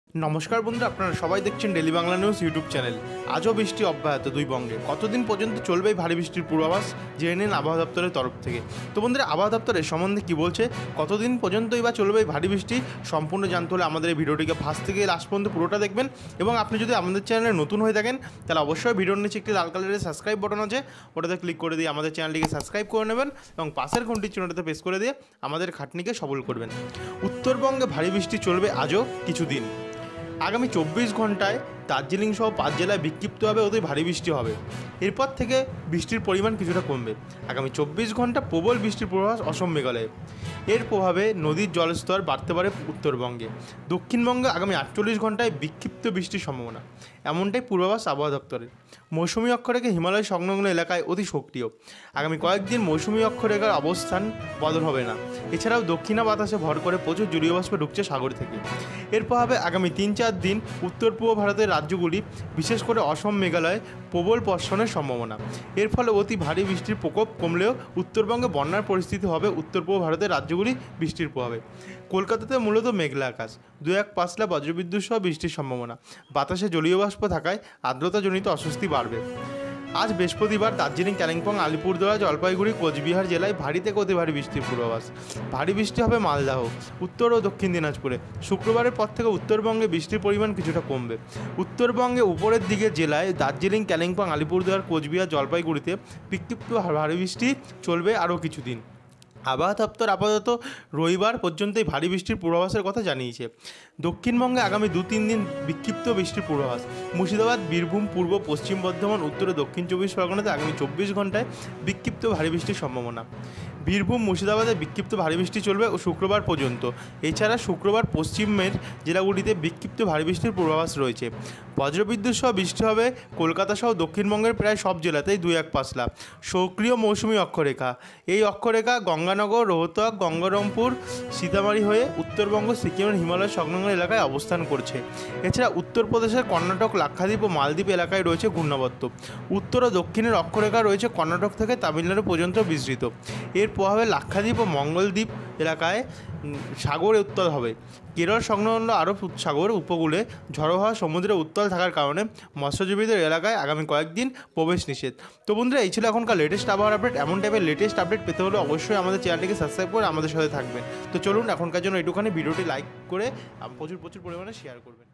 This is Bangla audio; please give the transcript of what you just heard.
নমস্কার বন্ধুরা, আপনারা সবাই দেখছেন daily Bangla news YouTube channel. আজও বৃষ্টি অব্যাহত দুই বঙ্গে। কতদিন পর্যন্ত চলবে এই ভারী বৃষ্টির পূর্বাভাস জেনে নিন আবহাওয়া দপ্তরের তরফ থেকে। তো বন্ধুরা, আবহাওয়া দপ্তরের সম্বন্ধে কী বলছে, কতদিন পর্যন্তই বা চলবে এই ভারী বৃষ্টি, সম্পূর্ণ জানতে হলে আমাদের এই ভিডিওটিকে ফার্স্ট থেকে লাস্ট পর্যন্ত পুরোটা দেখবেন। এবং আপনি যদি আমাদের চ্যানেলে নতুন হয়ে থাকেন তাহলে অবশ্যই ভিডিওর নিচে একটি লাল কালারের সাবস্ক্রাইব বাটন আছে, ওটাতে ক্লিক করে দিয়ে আমাদের চ্যানেলটিকে সাবস্ক্রাইব করে নেবেন এবং পাশের ঘন্টির চিহ্নটাতে প্রেস করে দিয়ে আমাদের খাটনিকে সবল করবেন। উত্তরবঙ্গে ভারী বৃষ্টি চলবে আজও কিছুদিন। আগামী 24 ঘন্টায় দার্জিলিং সহ 5 জেলায় বিক্ষিপ্তভাবে অতি ভারী বৃষ্টি হবে। এরপর থেকে বৃষ্টির পরিমাণ কিছুটা কমবে। আগামী 24 ঘন্টা প্রবল বৃষ্টির পূর্বাভাস অসম মেঘালয়ে। এর প্রভাবে নদীর জলস্তর বাড়তে পারে উত্তরবঙ্গে। দক্ষিণবঙ্গে আগামী 48 ঘন্টায় বিক্ষিপ্ত বৃষ্টির সম্ভাবনা, এমনটাই পূর্বাভাস আবহাওয়া দপ্তরের। মৌসুমী অক্ষরেখা হিমালয় সংলগ্ন এলাকায় অতি সক্রিয়। আগামী কয়েকদিন মৌসুমী অক্ষরেখার অবস্থান বদল হবে না। এছাড়াও দক্ষিণা বাতাসে ভর করে প্রচুর জলীয় বাষ্প ঢুকছে সাগর থেকে। এর প্রভাবে আগামী 3-4 দিন উত্তর পূর্ব ভারতের রাজ্যগুলি, বিশেষ করে অসম মেঘালয়ে প্রবল বর্ষণের সম্ভাবনা। এর ফলে অতি ভারী বৃষ্টির প্রকোপ কমলেও উত্তরবঙ্গে বন্যার পরিস্থিতি হবে উত্তর পূর্ব ভারতের রাজ্যগুলি বৃষ্টির প্রভাবে। কলকাতাতে মূলত মেঘলা আকাশ, 2-1 পাঁচলা বজ্রবিদ্যুৎ সহ বৃষ্টির সম্ভাবনা। বাতাসে জলীয় বাষ্প থাকায় আর্দ্রতাজনিত অস্বস্তি বাড়বে। আজ বৃহস্পতিবার দার্জিলিং, কালিম্পং, আলিপুরদুয়ার, জলপাইগুড়ি, কোচবিহার জেলায় ভারী থেকে অতি ভারী বৃষ্টির পূর্বাভাস। ভারী বৃষ্টি হবে মালদাহ, উত্তর ও দক্ষিণ দিনাজপুরে। শুক্রবারের পর থেকে উত্তরবঙ্গে বৃষ্টির পরিমাণ কিছুটা কমবে। উত্তরবঙ্গে উপরের দিকে জেলায় দার্জিলিং, কালিম্পং, আলিপুরদুয়ার, কোচবিহার, জলপাইগুড়িতে বিক্ষিপ্ত ভারী বৃষ্টি চলবে আরও কিছুদিন। আবহাওয়া দপ্তর আপাতত রবিবার পর্যন্তই ভারী বৃষ্টির পূর্বাভাসের কথা জানিয়েছে। দক্ষিণবঙ্গে আগামী 2-3 দিন বিক্ষিপ্ত বৃষ্টির পূর্বাভাস। মুর্শিদাবাদ, বীরভূম, পূর্ব পশ্চিম বর্ধমান, উত্তর ও দক্ষিণ 24 পরগনাতে আগামী 24 ঘন্টায় বিক্ষিপ্ত ভারী বৃষ্টির সম্ভাবনা। বীরভূম, মুর্শিদাবাদে বিক্ষিপ্ত ভারী বৃষ্টি চলবে ও শুক্রবার পর্যন্ত। এছাড়া শুক্রবার পশ্চিমের জেলাগুলিতে বিক্ষিপ্ত ভারী বৃষ্টির পূর্বাভাস রয়েছে। বজ্রবিদ্যুৎ সহ বৃষ্টি হবে কলকাতা সহ দক্ষিণবঙ্গের প্রায় সব জেলাতেই 2-1 পাঁচলা। সক্রিয় মৌসুমী অক্ষরেখা। এই অক্ষরেখা গঙ্গানগর, রোহতক, গঙ্গারামপুর, সীতামারি হয়ে উত্তরবঙ্গ, সিকিমের হিমালয় সংলগ্ন এলাকায় অবস্থান করছে। এছাড়া উত্তরপ্রদেশের কর্ণাটক, লাক্ষাদ্বীপ ও মালদ্বীপ এলাকায় রয়েছে ঘূর্ণাবর্ত। উত্তর ও দক্ষিণের অক্ষরেখা রয়েছে কর্ণাটক থেকে তামিলনাড়ু পর্যন্ত বিস্তৃত। এর প্রভাবে লাক্ষাদ্বীপ ও মঙ্গলদ্বীপ এলাকায় সাগরে উত্তাল হবে। কেরল সংলগ্ন আরব সাগর উপকূলে ঝড়ো হওয়া সমুদ্রে উত্তাল থাকার কারণে মৎস্যজীবীদের এলাকায় আগামী কয়েকদিন প্রবেশ নিষেধ। তো বন্ধুরা, এই ছিল এখনকার লেটেস্ট আবহাওয়ার আপডেট। এমন টাইপের লেটেস্ট আপডেট পেতে হলে অবশ্যই আমাদের চ্যানেলটিকে সাবস্ক্রাইব করে আমাদের সাথে থাকবেন। তো চলুন, এখনকার জন্য একটুখানি ভিডিওটি লাইক করে প্রচুর পরিমাণে শেয়ার করবেন।